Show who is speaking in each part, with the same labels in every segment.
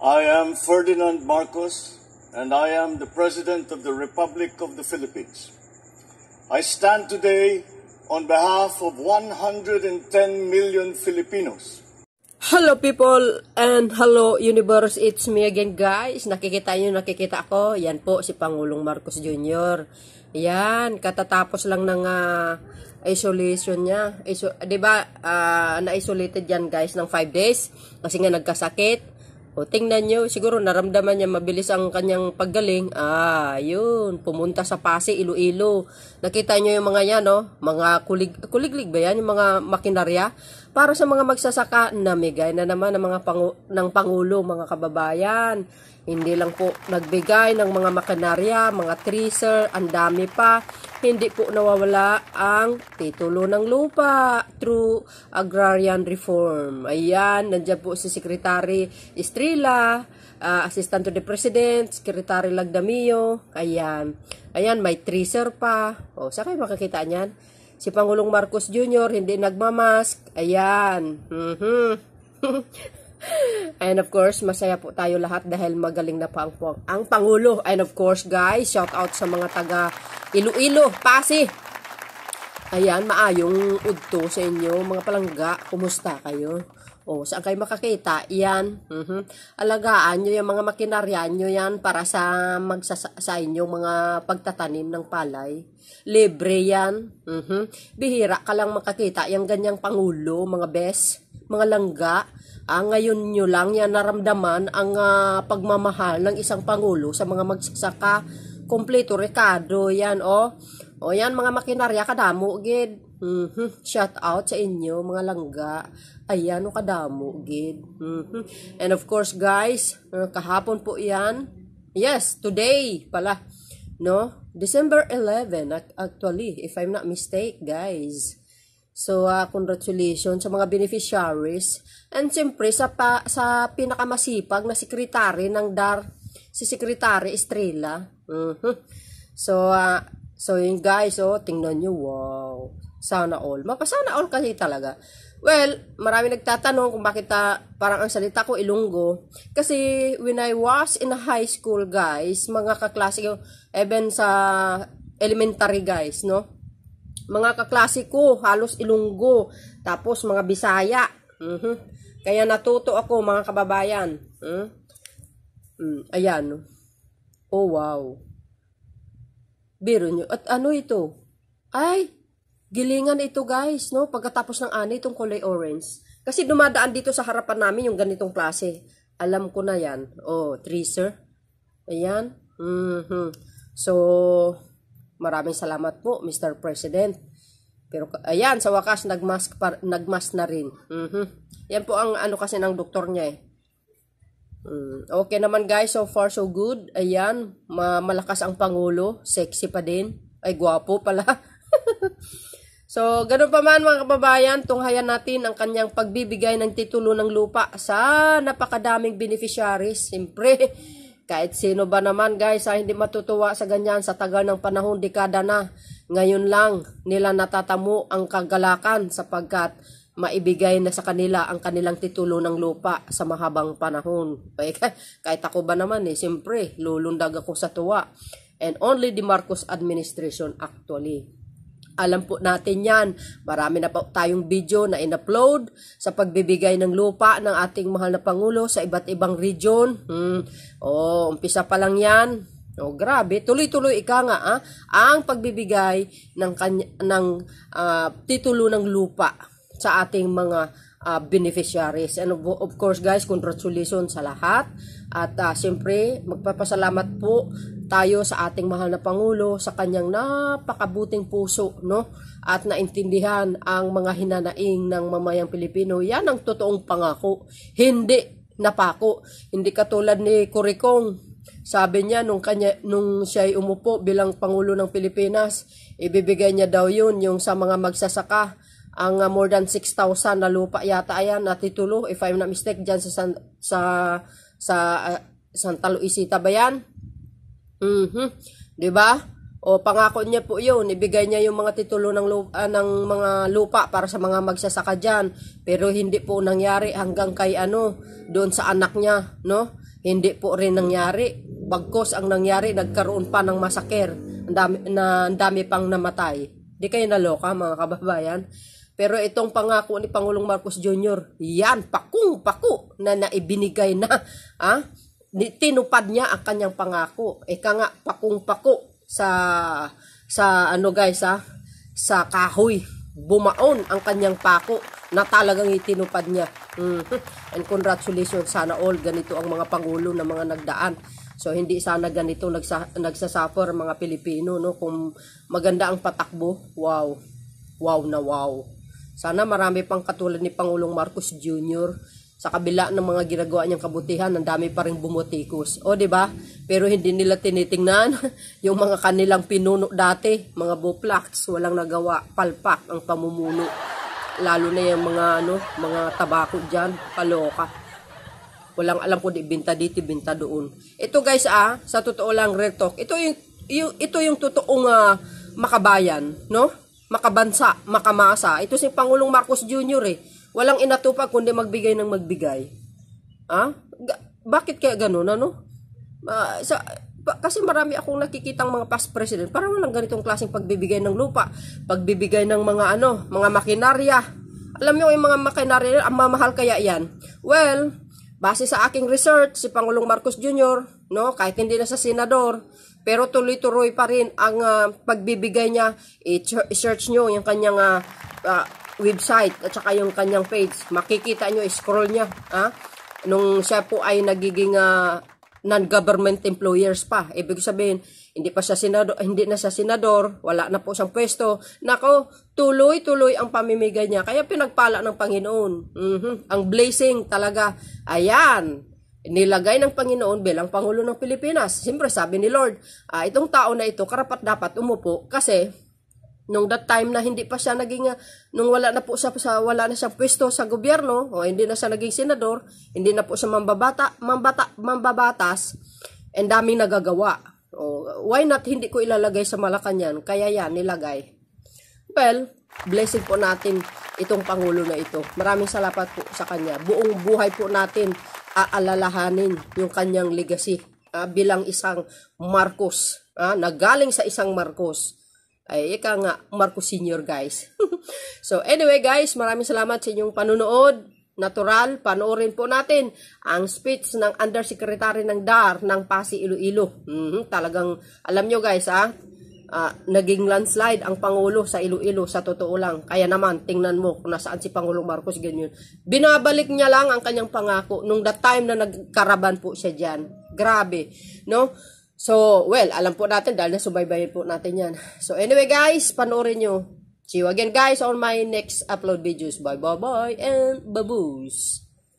Speaker 1: I am Ferdinand Marcos, and I am the President of the Republic of the Philippines. I stand today on behalf of 110 million Filipinos.
Speaker 2: Hello people and hello universe, it's me again guys. Nakikita ako, yan po si Pangulong Marcos Jr. Yan, katatapos lang ng isolation niya. Diba, na-isolated yan guys ng 5 days kasi nga nagkasakit. O tingnan nyo, siguro naramdaman niya mabilis ang kanyang paggaling. Yun, pumunta sa Pasig, Iloilo. Nakita nyo yung mga yan, no? Mga kuliglig ba yan? Yung mga makinarya? Para sa mga magsasaka, namigay na naman ng Pangulo, mga kababayan. Hindi lang po nagbigay ng mga makinarya, mga treaser, ang dami pa. Hindi po nawawala ang titulo ng lupa through agrarian reform. Ayan, nandiyan po si Secretary Estrella, Assistant to the President, Secretary Lagdamio. Ayan, may treaser pa. O, saan kayo makakita niyan? Si Pangulong Marcos Jr. hindi nagmamask. Ayan. And of course, masaya po tayo lahat dahil magaling na pa ang Pangulo. And of course guys, shout out sa mga taga Iloilo, Pasig. Ayan, maayong udto sa inyo mga palangga. Kumusta kayo? O, saan kayo makakita? Yan. Alagaan nyo yung mga makinarya nyo yan para sa inyong mga pagtatanim ng palay. Libre yan. Bihira ka lang makakita yung ganyang Pangulo, mga bes, mga langga. Ngayon nyo lang yan naramdaman ang pagmamahal ng isang Pangulo sa mga magsasaka. Kompleto rekado yan, o yan mga makinarya kadamo gid. Shout out sa inyo mga langga. Ayan o kadamo gid. And of course guys, kahapon po yan. Yes, today pala, no? December 11 actually, if I'm not mistaken guys. So, congratulations sa mga beneficiaries. And siyempre, sa pinakamasipag na sekretary ng DAR, si Secretary Estrella. So yun guys, tingnan nyo, wow. Sana all. Mapasana all kasi talaga. Well, marami nagtatanong kung bakit parang ang salita ko Ilonggo. Kasi when I was in high school guys, mga kaklase ko, even sa elementary guys, no? Mga kaklase ko, halos Ilonggo. Tapos mga Bisaya. Kaya natuto ako mga kababayan. Ayan. Oh wow. Biro nyo. At ano ito? Ay, gilingan ito guys, no? Pagkatapos ng ani, itong kulay orange. Kasi dumadaan dito sa harapan namin yung ganitong klase. Alam ko na yan. Oh, treaser. Ayan. So, maraming salamat po, Mr. President. Pero, ayan, sa wakas, nagmask na rin. Yan po ang ano kasi ng doktor niya eh. Okay naman guys, so far so good. Ayan, malakas ang Pangulo. Sexy pa din. Ay, gwapo pala. So, ganun pa man mga kababayan, tunghayan natin ang kanyang pagbibigay ng titulo ng lupa sa napakadaming beneficiaries. Siyempre, kahit sino ba naman guys, hindi matutuwa sa ganyan sa tagal ng panahon, dekada na. Ngayon lang nila natatamo ang kagalakan sapagkat maibigay na sa kanila ang kanilang titulo ng lupa sa mahabang panahon. Kahit ako ba naman siyempre, lulundag ako sa tuwa. And only the Marcos administration actually. Alam po natin yan. Marami na po tayong video na in-upload sa pagbibigay ng lupa ng ating mahal na Pangulo sa iba't ibang region. Umpisa pa lang yan. Grabe. Tuloy-tuloy nga ang pagbibigay ng titulo ng lupa sa ating mga beneficiaries. And of course guys, congratulations sa lahat. At siyempre, magpapasalamat po tayo sa ating mahal na Pangulo sa kanyang napakabuting puso, no? At naintindihan ang mga hinanaing ng mamayang Pilipino. Yan ang totoong pangako. Hindi napako. Hindi katulad ni Curicong. Sabi niya nung siya ay umupo bilang Pangulo ng Pilipinas, ibibigay niya daw yun yung sa mga magsasaka. Ang more than 6,000 na lupa yata ayan na titulo, if I'm not mistaken, dyan sa Santa Luisita ba yan? Diba? O pangako niya po yun, ibigay niya yung mga titulo ng mga lupa para sa mga magsasaka dyan. Pero hindi po nangyari hanggang kay doon sa anak niya, no? Hindi po rin nangyari. Bagkos ang nangyari, nagkaroon pa ng masaker. Ang dami pang namatay. Di kayo naloka mga kababayan. Pero itong pangako ni Pangulong Marcos Jr., yan, pakung-pako na naibinigay na. Tinupad niya ang kanyang pangako. Ika nga, pakung-pako sa ano guys sa kahoy. Bumaon ang kanyang pako na talagang itinupad niya. And congratulations, sana all ganito ang mga pangulo na mga nagdaan. So hindi sana ganito nagsasuffer mga Pilipino, no? Kung maganda ang patakbo, wow. Wow na wow. Sana marami pang katulad ni Pangulong Marcos Jr. Sa kabila ng mga ginagawa niyang kabutihan, ang dami pa ring bumutikos. O, di ba? Pero hindi nila tinitingnan yung mga kanilang pinuno dati, mga buplaks, walang nagawa, palpak ang pamumuno. Lalo na yung mga tabako diyan, kaloka. Walang alam kung ibinta dito, ibinta doon. Ito guys, sa totoo lang, real talk, ito yung totoong makabayan, no? Makabansa, makamasa. Ito si Pangulong Marcos Jr. Walang inatupag kundi magbigay ng magbigay. Bakit kaya ganun, ano? Kasi marami akong nakikitang mga past president, parang walang ganitong klaseng pagbibigay ng lupa, pagbibigay ng mga mga makinarya. Alam niyo yung mga makinarya, ang mamahal kaya yan? Well, base sa aking research, si Pangulong Marcos Jr., no, kahit hindi na sa senador, pero tuloy-tuloy pa rin ang pagbibigay niya. I-search nyo yung kanyang website at saka yung kanyang page. Makikita nyo, scroll niya. Nung siya po ay nagiging non-government employers pa. Ibig sabihin, hindi na siya senador, wala na po siyang pwesto. Nako, tuloy-tuloy ang pamimigay niya. Kaya pinagpala ng Panginoon. Ang blessing talaga. Ayan. Nilagay ng Panginoon bilang Pangulo ng Pilipinas. Siyempre sabi ni Lord, itong tao na ito karapat dapat umupo kasi nung that time na hindi pa siya naging, nung wala na siyang pwesto sa gobyerno, o hindi na siya naging senador, hindi na po siya mambabatas, and daming nagagawa. Why not hindi ko ilalagay sa Malacanang? Kaya yan, nilagay. Well, blessing po natin itong Pangulo na ito. Maraming salamat po sa kanya. Buong buhay po natin aalalahanin yung kanyang legacy bilang isang Marcos, nagaling sa isang Marcos. Ay, ika nga, Marcos Senior, guys. So, anyway, guys, maraming salamat sa inyong panunood. Natural, panoorin po natin ang speech ng Undersecretary ng DAR ng Pasig, Iloilo. Talagang, alam nyo, guys, naging landslide ang Pangulo sa Iloilo, sa totoo lang. Kaya naman, tingnan mo kung nasaan si Pangulong Marcos, ganyan. Binabalik niya lang ang kanyang pangako nung that time na nagkaraban po siya dyan. Grabe, no? So, well, alam po natin dahil nasubaybayin po natin yan. So, anyway guys, panoorin nyo. See you again guys on my next upload videos. Bye and baboos.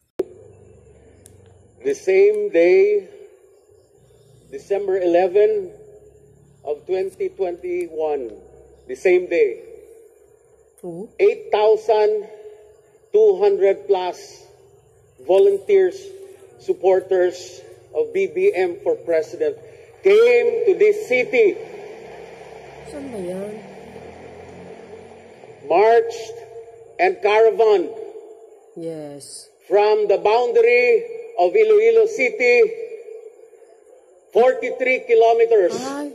Speaker 3: The same day, December 11 of 2021, the same day, 8,200 plus volunteers, supporters of BBM for President came to this city,
Speaker 2: saan ba yan?
Speaker 3: marched and caravaned
Speaker 2: Yes.
Speaker 3: from the boundary of Iloilo City, 43 kilometers,
Speaker 2: Ay,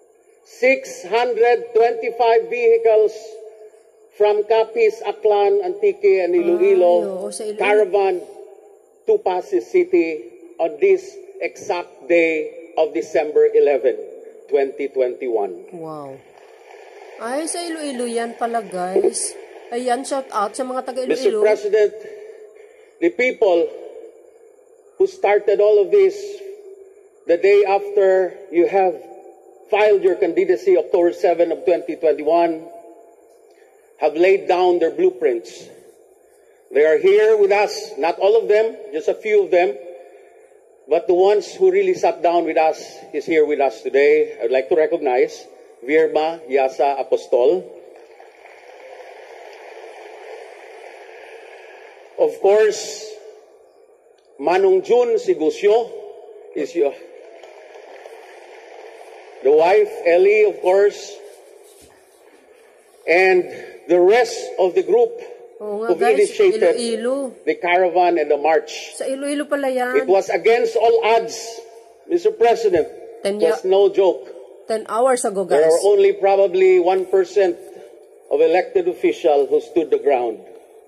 Speaker 3: 625 vehicles from Capiz, Aklan, Antique, and Iloilo,
Speaker 2: oo, sa Iloilo.
Speaker 3: caravan to Pasig City on this exact day of December 11, 2021.
Speaker 2: wow. Ay, sa Iloilo yan pala guys. Ayan, shout out sa mga taga
Speaker 3: Mr.
Speaker 2: Iloilo.
Speaker 3: President, the people who started all of this the day after you have filed your candidacy, October 7 of 2021, have laid down their blueprints. They are here with us, not all of them, just a few of them, but the ones who really sat down with us is here with us today. I would like to recognize Virma Yasa Apostol. Of course, Manong Jun Sigusyo is the wife, Ellie, of course, and the rest of the group
Speaker 2: Oo nga
Speaker 3: who
Speaker 2: guys,
Speaker 3: initiated
Speaker 2: Iloilo.
Speaker 3: the caravan and the march.
Speaker 2: Sa Iloilo pala
Speaker 3: It
Speaker 2: yan.
Speaker 3: was against all odds, Mr. President. It was no joke.
Speaker 2: 10 hours ago
Speaker 3: There
Speaker 2: guys.
Speaker 3: are only probably 1% of elected officials who stood the ground.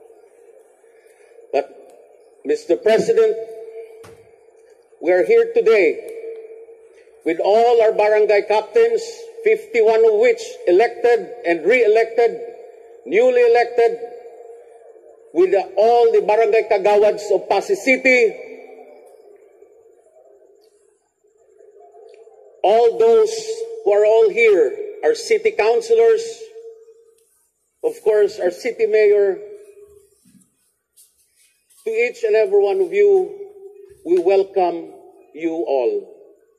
Speaker 3: But, Mr. President, we are here today with all our barangay captains, 51 of which elected and re-elected, newly elected, with all the barangay kagawads of Pasig City, all those who are all here, our city councilors, of course, our city mayor, to each and every one of you, we welcome you all.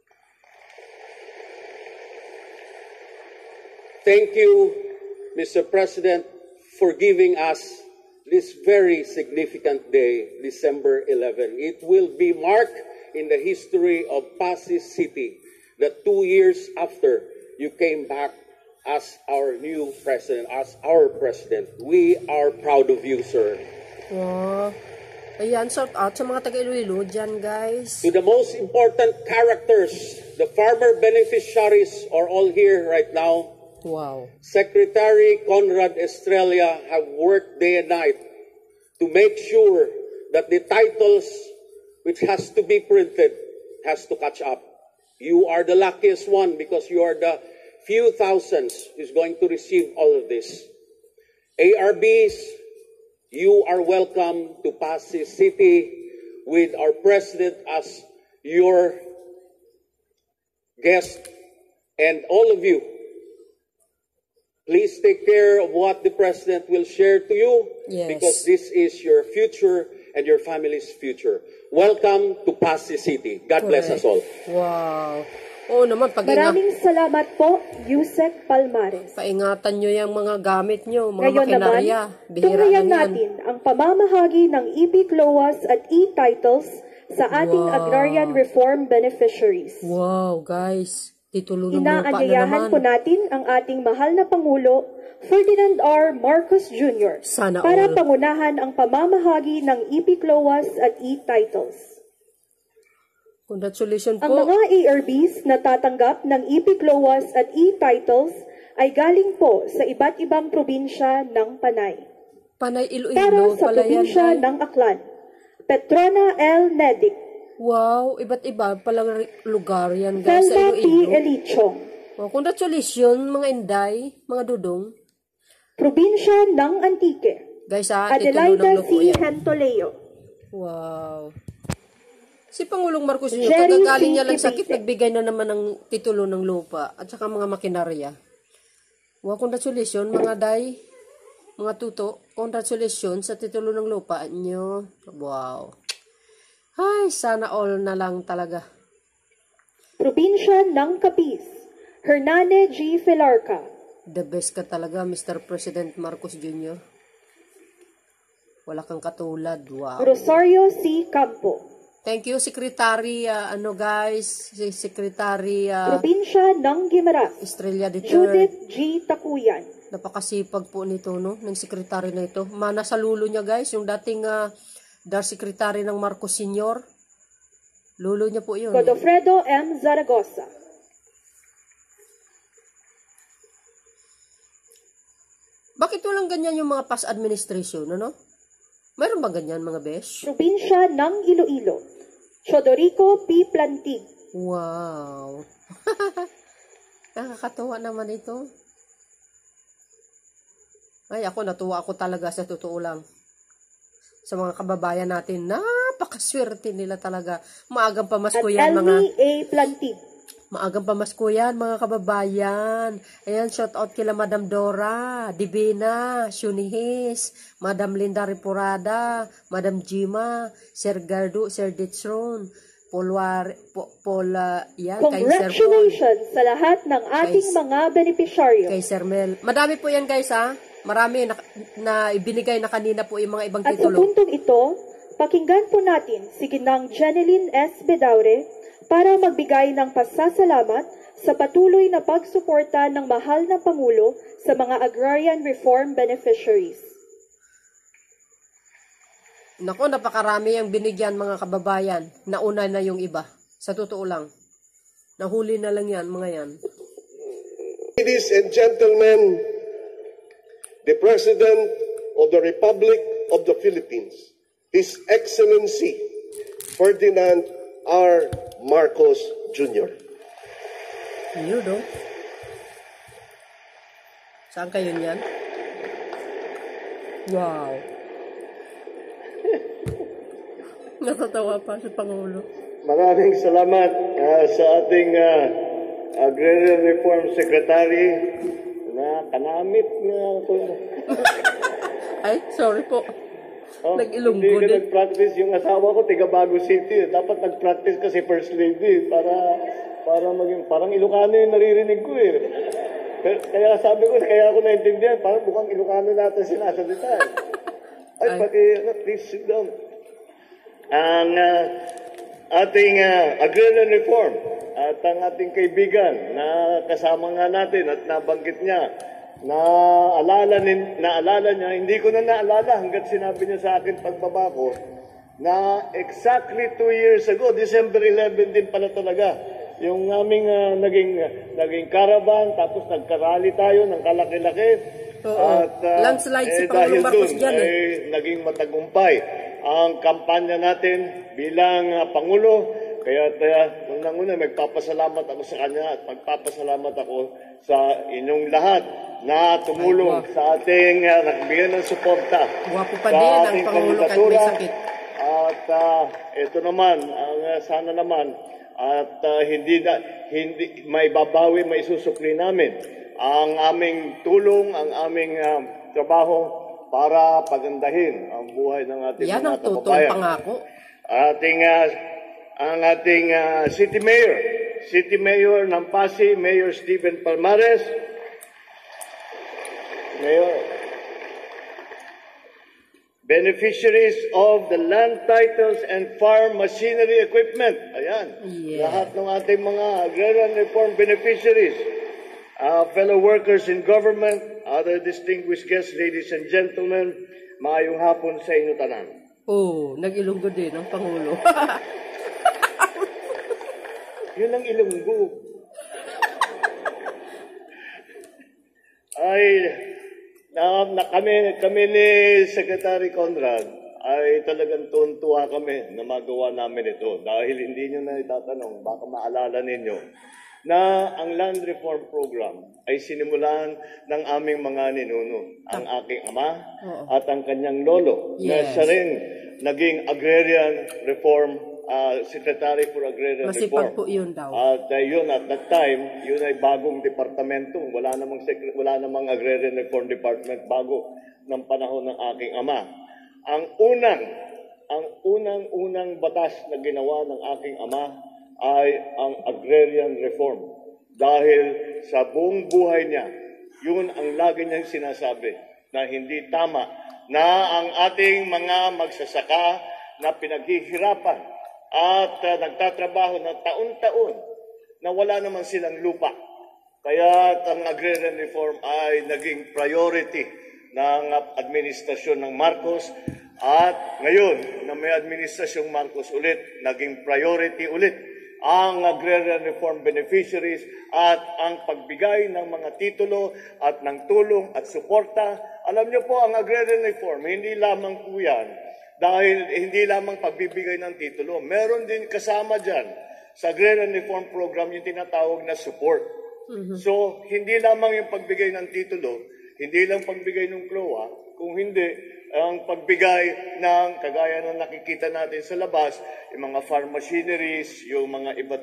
Speaker 3: Thank you, Mr. President, for giving us this very significant day, December 11. It will be marked in the history of Pasig City that 2 years after you came back as our new president, as our president. We are proud of you, sir.
Speaker 2: Wow. Ayan, shout out sa mga taga-Iloilo dyan guys.
Speaker 3: To the most important characters, the farmer beneficiaries are all here right now.
Speaker 2: Wow.
Speaker 3: Secretary Conrad Estrella have worked day and night to make sure that the titles which has to be printed has to catch up. You are the luckiest one because you are the few thousands who's going to receive all of this. ARBs, you are welcome to Pasig City with our president as your guest, and all of you, please take care of what the president will share to you.
Speaker 2: Yes.
Speaker 3: Because this is your future and your family's future. Welcome to Pasig City. God bless us all.
Speaker 2: Wow. Oo naman,
Speaker 4: Maraming salamat po, Yusek Palmares.
Speaker 2: paingatan nyo yung mga gamit nyo, mga
Speaker 4: Ngayon naman,
Speaker 2: makinarya. Bihira
Speaker 4: tunghayan
Speaker 2: lang yan.
Speaker 4: natin ang pamamahagi ng EP-CLOAS at e-titles sa ating
Speaker 2: Wow.
Speaker 4: agrarian reform beneficiaries.
Speaker 2: Wow, guys. Titulo ng lupa na
Speaker 4: Inaanyayahan
Speaker 2: naman.
Speaker 4: po natin ang ating mahal na Pangulo, Ferdinand R. Marcos Jr.
Speaker 2: Sana
Speaker 4: para
Speaker 2: all.
Speaker 4: pangunahan ang pamamahagi ng EP-CLOAS at e-titles.
Speaker 2: Congratulations
Speaker 4: Ang
Speaker 2: po.
Speaker 4: mga ARBs na tatanggap ng EP-CLOAS at e-titles ay galing po sa iba't ibang probinsya ng Panay.
Speaker 2: Panay
Speaker 4: Para
Speaker 2: Iloilo
Speaker 4: sa
Speaker 2: pala yan.
Speaker 4: probinsya
Speaker 2: Day.
Speaker 4: ng Aklan, Petrona L. Nedic,
Speaker 2: Wow, iba't iba palang lugar yan guys sa
Speaker 4: Thelma P.
Speaker 2: Iloilo.
Speaker 4: Elichong,
Speaker 2: Wow, congratulations mga inday, mga dudong.
Speaker 4: probinsya ng Antique,
Speaker 2: Guys ha, titulo ng
Speaker 4: Adelaida
Speaker 2: lupo
Speaker 4: C.
Speaker 2: yan.
Speaker 4: Hentoleo,
Speaker 2: Wow. Si Pangulong Marcos Jr.,
Speaker 4: Jerry
Speaker 2: kagagaling
Speaker 4: C.
Speaker 2: niya lang sakit,
Speaker 4: Kipite.
Speaker 2: nagbigay na naman ng titulo ng lupa at saka mga makinarya. Wow, congratulations mga day, mga tuto. Congratulations sa titulo ng lupa nyo. Wow. Ay, sana all na lang talaga.
Speaker 4: probinsya ng Capiz, Hernane G. Filarca,
Speaker 2: The best ka talaga, Mr. President Marcos Jr. Wala kang katulad. Wow.
Speaker 4: Rosario C. Campo,
Speaker 2: Thank you, Secretary, si Secretary
Speaker 4: probinsya ng Guimaras,
Speaker 2: Estrella de Ter.
Speaker 4: Judith G. Takuyan,
Speaker 2: Napakasipag po nito, no? Ng sekretary na ito. Mana sa lulo niya, guys. Yung dating Dar Secretary ng Marcos Sr. Lulo niya po yun.
Speaker 4: Godofredo M. Zaragoza,
Speaker 2: Bakit walang ganyan yung mga past administration, ano? Mayroon ba ganyan, mga besh?
Speaker 4: probinsya ng Iloilo, Chodorico P. Plantig,
Speaker 2: Wow. Nakakatuwa naman ito. Ay, natuwa ako talaga sa totoo lang. Sa mga kababayan natin, napakaswerte nila talaga. Maagang
Speaker 4: at
Speaker 2: pamasko yan, mga...
Speaker 4: Elmi A. Plantig,
Speaker 2: Maagang pamasko yan, mga kababayan. Ayan, shout out kila Madam Dora, Divina, Shunihis, Madam Linda Ripurada, Madam Jima, Sir Gardo, Sir Ditron, yan, kay Sir Paul,
Speaker 4: congratulations sa lahat ng ating
Speaker 2: Guys.
Speaker 4: mga benepisyaryo.
Speaker 2: kay Sir Mel. Madami po yan, guys, ha? Marami na ibinigay na kanina po yung mga ibang
Speaker 4: At sa
Speaker 2: titulo.
Speaker 4: puntong ito, pakinggan po natin si Ginang Jeneline S. Bedaure para magbigay ng pasasalamat sa patuloy na pagsuporta ng mahal na Pangulo sa mga agrarian reform beneficiaries.
Speaker 2: Nako, napakarami ang binigyan mga kababayan. Nauna na yung iba. Sa totoo lang. Nahuli na lang yan, mga yan.
Speaker 5: Ladies and gentlemen, the President of the Republic of the Philippines, His Excellency Ferdinand R. Marcos Jr.
Speaker 2: Yun, no? Saan kayo niyan? Wow. Natatawa pa si Pangulo.
Speaker 6: Maraming salamat sa ating Agrarian Reform Secretary na kanamit na ako.
Speaker 2: Ay, sorry po. Nag-Ilonggo
Speaker 6: Hindi ka
Speaker 2: din.
Speaker 6: nag-practice yung asawa ko, tiga Bago City. Dapat nag-practice kasi First Lady para maging, parang Ilocano yung naririnig ko eh. Kaya sabi ko, kaya ako naintindihan, parang mukhang Ilocano natin sinasalita. Ay, please sit down. Ang ating agrarian reform at ang ating kaibigan na kasama nga natin at nabanggit niya, naalala niya, hindi ko na naalala hanggat sinabi niya sa akin pagbaba ko, na exactly 2 years ago, December 11 din pala talaga, yung aming naging caravan, tapos nagkarally tayo ng kalaki-laki. At
Speaker 2: landslide si
Speaker 6: dahil
Speaker 2: Pangulong Marcos
Speaker 6: dun
Speaker 2: dyan
Speaker 6: ay naging matagumpay ang kampanya natin bilang Pangulo. Kaya unang-una magpapasalamat ako sa kanya at magpapasalamat ako sa inyong lahat na tumulong sa ating nagbigay ng suporta
Speaker 2: Guwapo pa
Speaker 6: sa
Speaker 2: din ang
Speaker 6: ating
Speaker 2: Pangulo kahit may
Speaker 6: kandidatura.
Speaker 2: sakit.
Speaker 6: At ito naman, sana naman, at hindi may babawi, may susukli namin ang aming tulong, ang aming trabaho para pagandahin ang buhay ng ating
Speaker 2: Yan
Speaker 6: mga
Speaker 2: ang totoong
Speaker 6: kababayan.
Speaker 2: pangako.
Speaker 6: Ang ating City Mayor ng Pasig, Mayor Stephen Palmares, Mayor, beneficiaries of the land titles and farm machinery equipment. Ayan.
Speaker 2: Yeah.
Speaker 6: Lahat ng ating mga agrarian reform beneficiaries, fellow workers in government, other distinguished guests, ladies and gentlemen, maayong hapon sa inyo tanan.
Speaker 2: Oh, nag-Ilonggo din ang Pangulo.
Speaker 6: Yun ang Ilonggo. Ay, kami ni Secretary Conrad ay talagang tuwa kami na magawa namin ito dahil hindi nyo na itatanong, baka maalala ninyo na ang Land Reform Program ay sinimulan ng aming mga ninuno, ang aking ama at ang kanyang lolo, na
Speaker 2: Yes.
Speaker 6: siya rin naging Agrarian Reform Secretary for Agrarian
Speaker 2: Masipag
Speaker 6: Reform.
Speaker 2: po yun daw.
Speaker 6: At yun, at that time, yun ay bagong departamento. Wala namang Agrarian Reform Department bago ng panahon ng aking ama. Ang unang batas na ginawa ng aking ama ay ang Agrarian Reform. Dahil sa buong buhay niya, yun ang lagi niyang sinasabi na hindi tama na ang ating mga magsasaka na pinaghihirapan at nagtatrabaho ng taon-taon na wala naman silang lupa. Kaya ang agrarian reform ay naging priority ng administrasyon ng Marcos at ngayon na may administrasyong Marcos ulit, naging priority ulit ang agrarian reform beneficiaries at ang pagbigay ng mga titulo at ng tulong at suporta. Alam niyo po, ang agrarian reform, hindi lamang po yan dahil hindi lamang pagbibigay ng titulo. Meron din kasama dyan sa Agrarian Reform Program yung tinatawag na support. So, hindi lamang yung pagbigay ng titulo, hindi lang pagbigay ng CLOA, kung hindi ang pagbigay ng, kagaya ng nakikita natin sa labas, yung mga farm machineries, yung mga iba't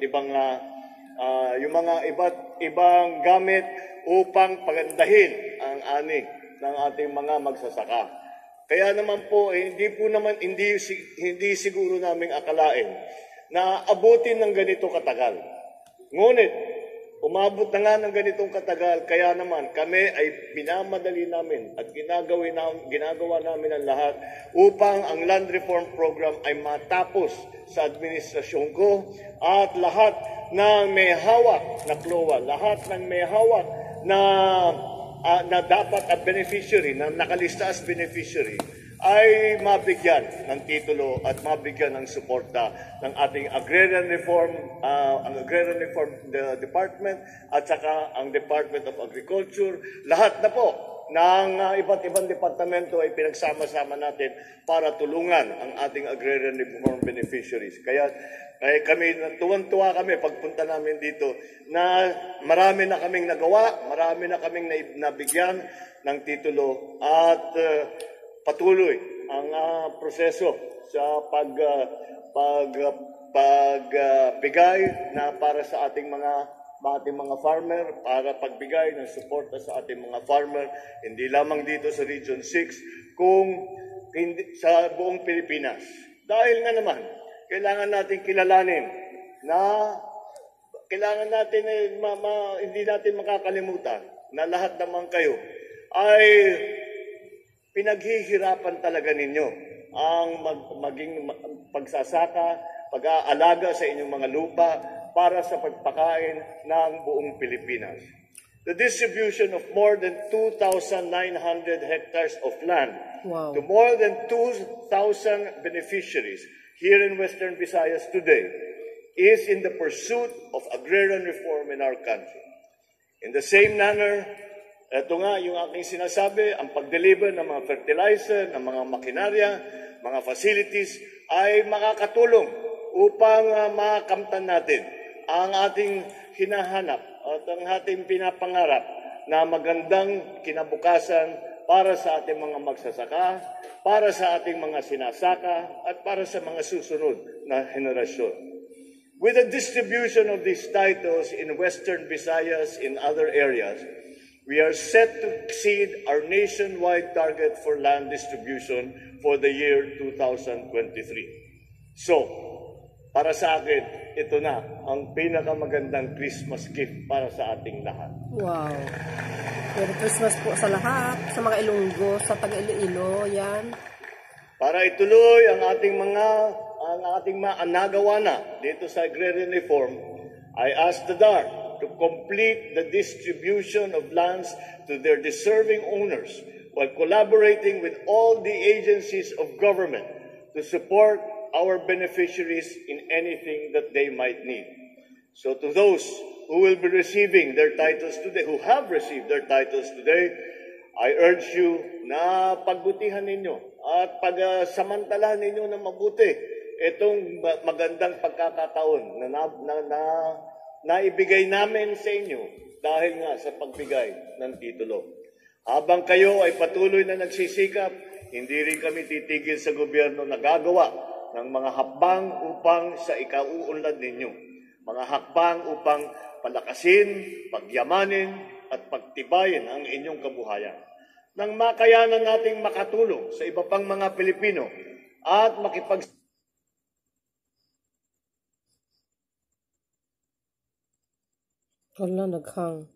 Speaker 6: ibang gamit upang pagandahin ang ani ng ating mga magsasaka. Kaya naman po, hindi siguro naming akalain na abutin ng ganito katagal. Ngunit, umabot na nga ng ganitong katagal, kaya naman kami ay minamadali namin at ginagawa namin ang lahat upang ang Land Reform Program ay matapos sa administrasyon ko at lahat ng may hawak na CLOA, lahat ng may hawak na dapat at beneficiary, na nakalista as beneficiary, ay mabigyan ng titulo at mabigyan ng suporta ng ating Agrarian Reform, Department at saka ang Department of Agriculture. Lahat na po ng iba't ibang departamento ay pinagsama-sama natin para tulungan ang ating Agrarian Reform beneficiaries. Kaya kami, tuwang-tuwa kami pagpunta namin dito na marami na kaming nagawa, marami na kaming nabigyan ng titulo at patuloy ang proseso sa pagbigay na para sa ating mga farmer, para pagbigay ng suporta sa ating mga farmer, hindi lamang dito sa Region 6, kung hindi, sa buong Pilipinas. Dahil nga naman, kailangan natin kilalanin na kailangan natin hindi natin makakalimutan na lahat naman kayo ay pinaghihirapan talaga ninyo ang maging pagsasaka, pag-aalaga sa inyong mga lupa para sa pagpakain ng buong Pilipinas. The distribution of more than 2,900 hectares of land to more than 2,000 beneficiaries here in Western Visayas today is in the pursuit of agrarian reform in our country. In the same manner, ito nga yung aking sinasabi, ang pag-deliver ng mga fertilizer, ng mga makinarya, mga facilities ay makakatulong upang makamtan natin ang ating hinahanap at ang ating pinapangarap na magandang kinabukasan para sa ating mga magsasaka, para sa ating mga sinasaka, at para sa mga susunod na henerasyon. With the distribution of these titles in Western Visayas in other areas, we are set to exceed our nationwide target for land distribution for the year 2023. So, para sa akin, ito na ang pinakamagandang Christmas gift para sa ating lahat.
Speaker 2: Wow! Merry Christmas po sa lahat, sa mga Ilonggo, sa taga-Iloilo, yan.
Speaker 6: Para ituloy ang ating nagawa na dito sa Agrarian Reform, I ask the DAR to complete the distribution of lands to their deserving owners while collaborating with all the agencies of government to support our beneficiaries in anything that they might need. So to those who will be receiving their titles today, who have received their titles today, I urge you na pagbutihan ninyo at pagsamantalahan ninyo na mabuti itong magandang pagkakataon na naibigay namin sa inyo dahil nga sa pagbigay ng titulo. Habang kayo ay patuloy na nagsisikap, hindi rin kami titigil sa gobyerno na gagawa ng mga hakbang upang sa ikauunlad ninyo. Mga hakbang upang palakasin, pagyamanin, at pagtibayin ang inyong kabuhayan. Nang makayanan nating makatulong sa iba pang mga Pilipino at
Speaker 2: Hala, naghang.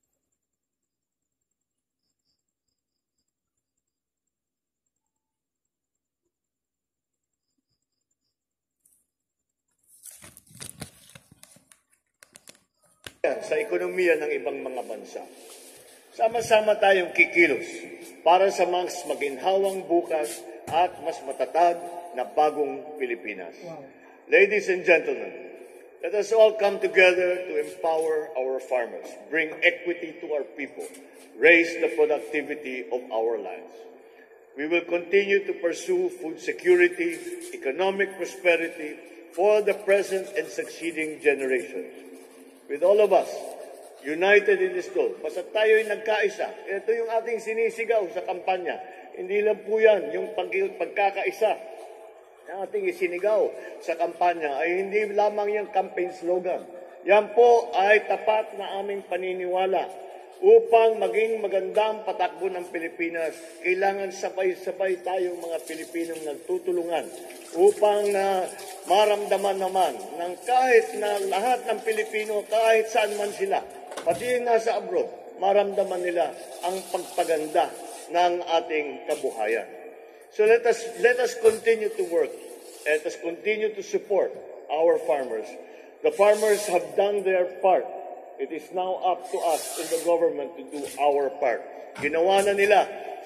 Speaker 6: sa ekonomiya ng ibang mga bansa. Sama-sama tayong kikilos para sa mas maginhawang bukas at mas matatag na bagong Pilipinas. Ladies and gentlemen, let us all come together to empower our farmers, bring equity to our people, raise the productivity of our lands. We will continue to pursue food security, economic prosperity for the present and succeeding generations. With all of us united in this goal, basta tayo'y nagkaisa. Ito yung ating sinisigaw sa kampanya. Hindi lang po yan, yung pagkakaisa na ating isinigaw sa kampanya ay hindi lamang yung campaign slogan. Yan po ay tapat na aming paniniwala. Upang maging magandang patakbo ng Pilipinas, kailangan sabay-sabay tayong mga Pilipinong nagtutulungan upang maramdaman naman ng kahit na lahat ng Pilipino, kahit saan man sila, pati yung nasa abroad, maramdaman nila ang pagpaganda ng ating kabuhayan. So let us continue to work. Let us continue to support our farmers. The farmers have done their part. It is now up to us in the government to do our part. Ginawa na nila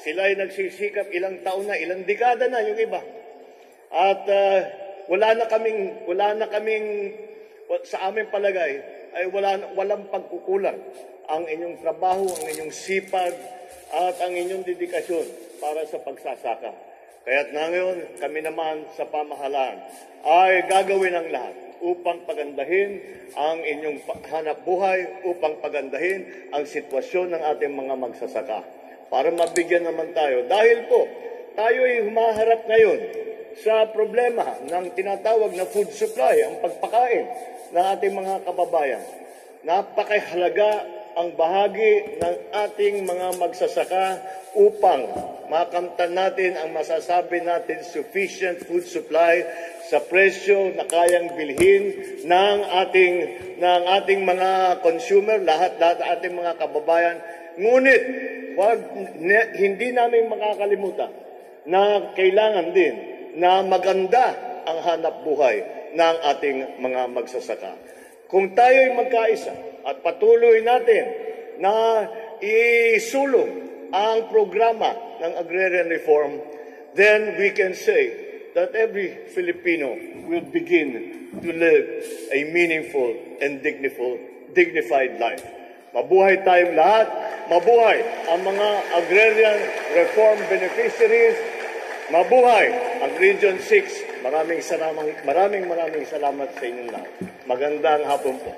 Speaker 6: Sila ay nagsisikap ilang taon na, ilang dekada na yung iba. At wala na kaming sa aming palagay ay walang pagkukulang ang inyong trabaho, ang inyong sipag at ang inyong dedikasyon para sa pagsasaka. Kaya't ngayon kami naman sa pamahalaan ay gagawin ang lahat upang pagandahin ang inyong hanap buhay, upang pagandahin ang sitwasyon ng ating mga magsasaka. Para mabigyan naman tayo. Dahil po, tayo ay humaharap ngayon sa problema ng tinatawag na food supply, ang pagpakain ng ating mga kababayan. Napakahalaga ang bahagi ng ating mga magsasaka upang makamtan natin ang masasabi natin sufficient food supply sa presyo na kayang bilhin ng ating mga consumer, lahat ating mga kababayan. Ngunit hindi namin makakalimutan na kailangan din na maganda ang hanap buhay ng ating mga magsasaka. Kung tayo'y magkaisa at patuloy natin na isulong ang programa ng agrarian reform, then we can say that every Filipino will begin to live a meaningful and dignified life. Mabuhay tayong lahat, mabuhay ang mga agrarian reform beneficiaries, mabuhay ang Region 6. Maraming salamat sa inyong lahat. Magandang hapon po.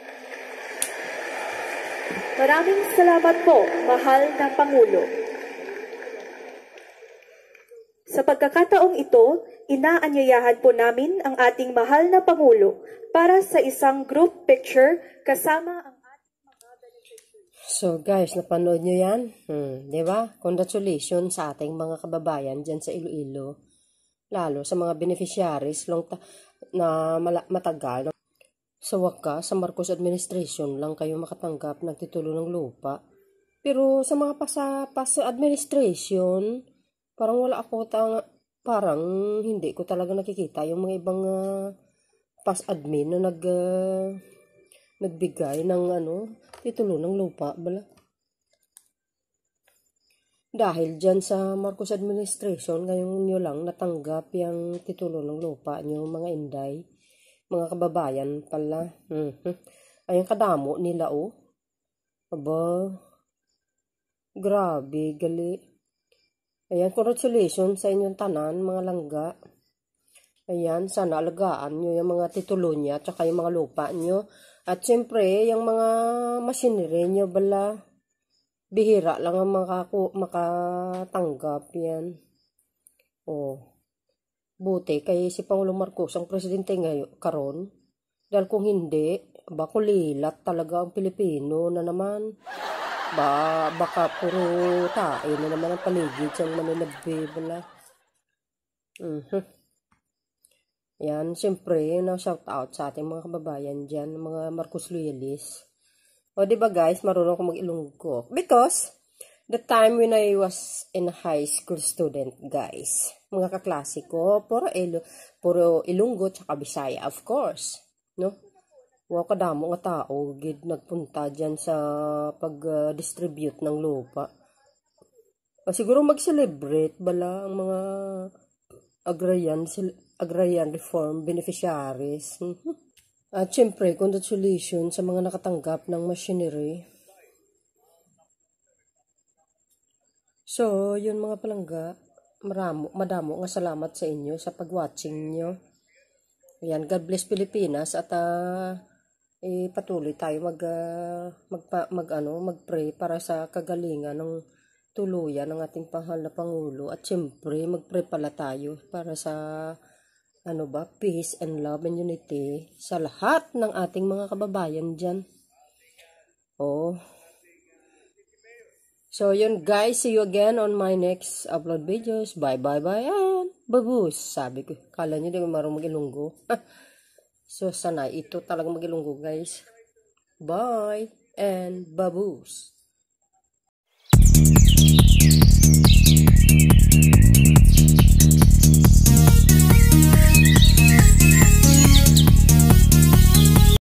Speaker 4: Maraming salamat po, mahal na Pangulo. Sa pagkakataong ito, inaanyayahan po namin ang ating mahal na Pangulo para sa isang group picture kasama ang ating mga beneficiaries.
Speaker 2: So guys, napanood nyo yan? Diba? Congratulations sa ating mga kababayan dyan sa Iloilo. Lalo sa mga beneficiaries na matagal. Sa wakas, sa Marcos administration lang kayo makatanggap ng titulo ng lupa. Pero sa mga pasa administration, parang parang hindi ko talaga nakikita yung mga ibang past admin na nagbigay ng titulo ng lupa bala. Dahil dyan sa Marcos administration, ngayon nyo lang natanggap yung titulo ng lupa nyo, mga inday, mga kababayan pala. Ayun kadamo nila Aba, grabe, gali. Ayan, congratulations sa inyong tanan, mga langga. Ayan, sana alagaan nyo yung mga titulo niya, tsaka yung mga lupa nyo. At syempre, yung mga machinery nyo bala, bihira lang ang makatanggap yan. Buti kay si Pangulong Marcos ang presidente ngayon karon. Dahil kung hindi, kulilat talaga ang Pilipino na naman. Baka puro tayo na naman ang paligid sa nagbibala. Yan, siyempre, shout out sa ating mga kababayan dyan, mga Marcos loyalists. Diba guys, marunong ko mag-Ilonggo. Because, the time when I was in high school student, guys, mga kaklase ko, puro Ilonggo tsaka Bisaya, of course. No? Kadamo nga tao, nagpunta dyan sa pag-distribute ng lupa. Siguro mag-celebrate bala ang mga agrarian reform beneficiaries. At syempre, congratulations sa mga nakatanggap ng machinery. So, yun mga palangga, madamo nga salamat sa inyo sa pag-watching nyo. Ayan, God bless Pilipinas at patuloy tayo mag-pray para sa kagalingan ng tuluyan ng ating mahal na Pangulo. At syempre, mag-pray pala tayo para sa peace and love and unity sa lahat ng ating mga kababayan dyan. So yun guys, see you again on my next upload videos. Bye and babus. Sabi ko, kala nyo di ko marunong mag-Ilonggo. So sana ito talagang mag-Ilonggo guys. Bye and babus.